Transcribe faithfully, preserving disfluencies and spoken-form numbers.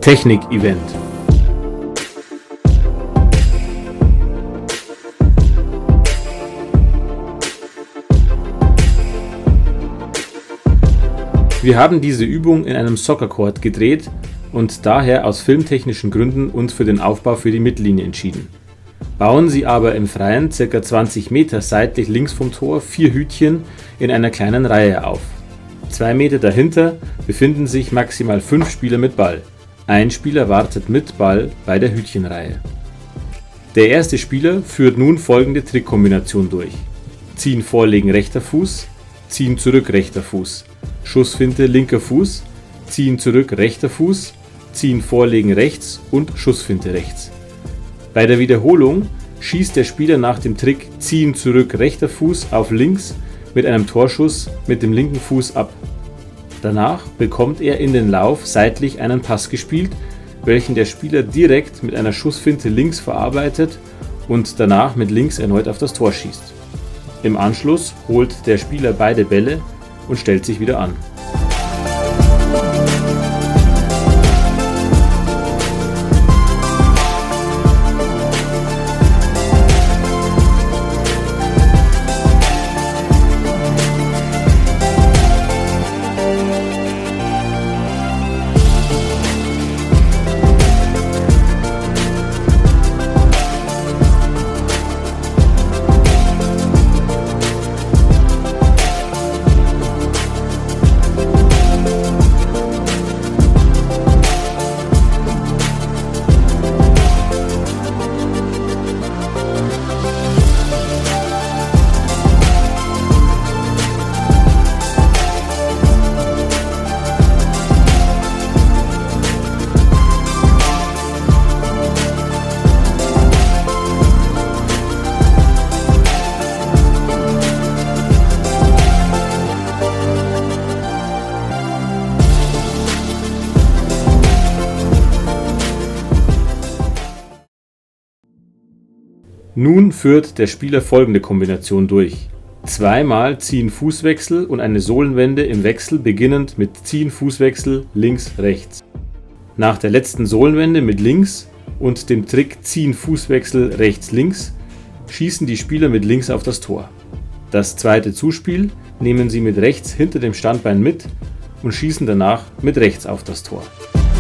Technik-Event. Wir haben diese Übung in einem Soccer Court gedreht und daher aus filmtechnischen Gründen uns für den Aufbau für die Mittellinie entschieden. Bauen Sie aber im Freien ca. zwanzig Meter seitlich links vom Tor vier Hütchen in einer kleinen Reihe auf. Zwei Meter dahinter befinden sich maximal fünf Spieler mit Ball. Ein Spieler wartet mit Ball bei der Hütchenreihe. Der erste Spieler führt nun folgende Trickkombination durch: Ziehen vorlegen rechter Fuß, ziehen zurück rechter Fuß, Schussfinte linker Fuß, ziehen zurück rechter Fuß, ziehen vorlegen rechts und Schussfinte rechts. Bei der Wiederholung schießt der Spieler nach dem Trick Ziehen zurück rechter Fuß auf links mit einem Torschuss mit dem linken Fuß ab. Danach bekommt er in den Lauf seitlich einen Pass gespielt, welchen der Spieler direkt mit einer Schussfinte links verarbeitet und danach mit links erneut auf das Tor schießt. Im Anschluss holt der Spieler beide Bälle und stellt sich wieder an. Nun führt der Spieler folgende Kombination durch: Zweimal Ziehen Fußwechsel und eine Sohlenwende im Wechsel beginnend mit Ziehen Fußwechsel links rechts. Nach der letzten Sohlenwende mit links und dem Trick Ziehen Fußwechsel rechts links schießen die Spieler mit links auf das Tor. Das zweite Zuspiel nehmen sie mit rechts hinter dem Standbein mit und schießen danach mit rechts auf das Tor.